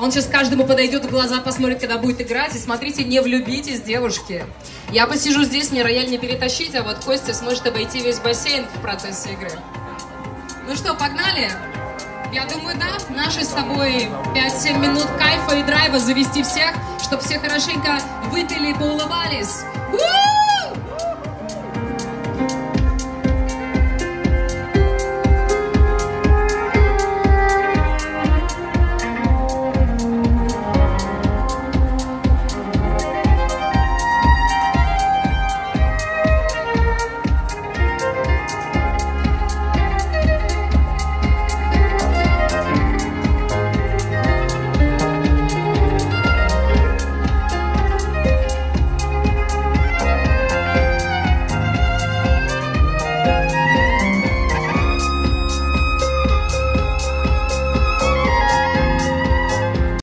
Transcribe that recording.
Он сейчас каждому подойдет в глаза, посмотрит, когда будет играть. И смотрите, не влюбитесь, девушки. Я посижу здесь, мне рояль не перетащить, а вот Костя сможет обойти весь бассейн в процессе игры. Ну что, погнали? Я думаю, да. Наши с тобой 5-7 минут кайфа и драйва завести всех, чтобы все хорошенько выпили и поулыбались.